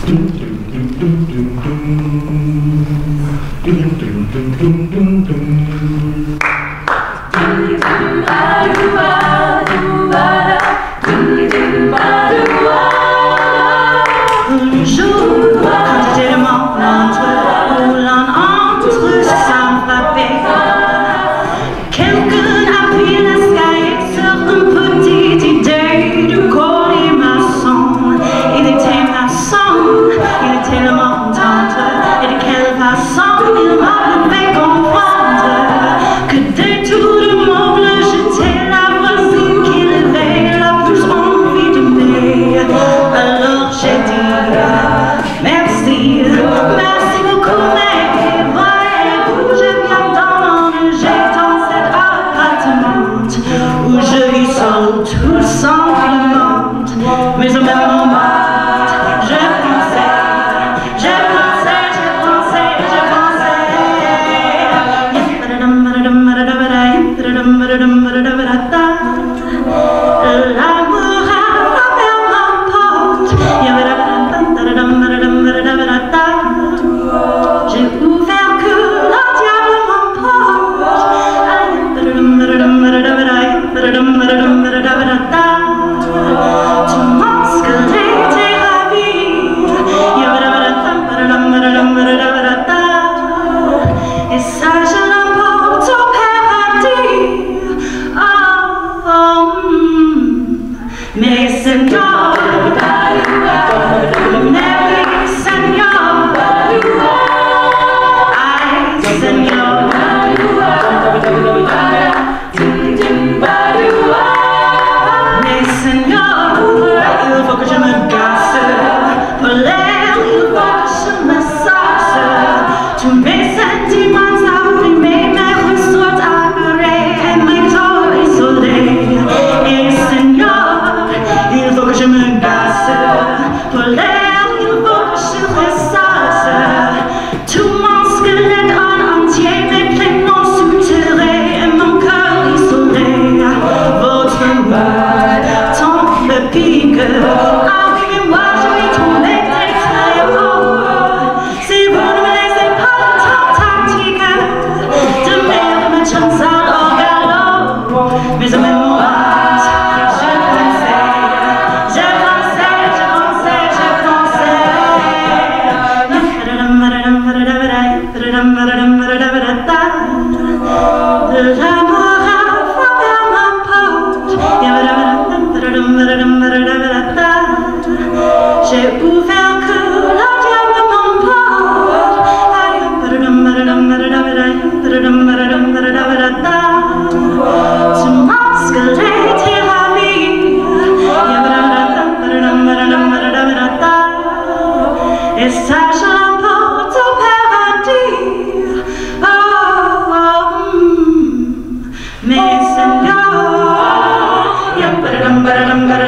Le jour quand j'étais le monde où l'on entre sans frapper, quelqu'un a pris l'escalier sur une petite idée de colimaçon. Il était maçon, il était le monde entre, et de quelle façon il m'a fait comprendre que dès tout le monde j'étais la voisine qui avait la plus envie d'aimer. Alors j'ai dit merci, merci beaucoup, mais voyez-vous, je viens d'emménager dans cet appartement où je vis seul tout simplement. Mais au même moment, je pensais. L'amour a frappé à ma porte. J'ai ouvert que le diable m'emporte. Tout mon squelette est ravi. Et ça je l'emporte au paradis. Mais Seigneur, mais Seigneur, ay Seigneur, mais Seigneur, il faut que je me casse pour l'air, il faut que je me sache. Tous mes sentiments opprimés, mes ressources apeurées, mes torts isolés. Et Seigneur, il faut que je me casse pour l'air, il faut que je ressasse. Tout mon squelette en entier, mes prénoms souterrés et mon cœur isolé. Votre mot tombe le pique. Ah oui, mais moi je vais tomber très haut. Si vous ne me laissez pas la tentative de mettre ma chance au galop. Mais au même moment, l'amour a frappé à ma porte. J'ai ouvert que le diable m'emporte. Tout mon squelette est ravi. Et ça je l'emporte au paradis. Mais Seigneur,